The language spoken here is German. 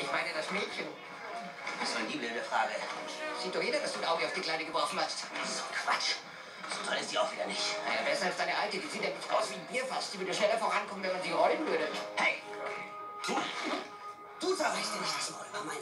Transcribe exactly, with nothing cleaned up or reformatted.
Ich meine das Mädchen. Was soll die blöde Frage? Sieht doch jeder, dass du ein Auge auf die Kleine geworfen hast. So Quatsch. So toll ist die auch wieder nicht. Naja, besser als deine Alte. Die sieht ja nicht aus wie ein Bierfass. Die würde schneller vorankommen, wenn man sie rollen würde. Hey! Du! Du zerreißt dir nicht das Maul über meine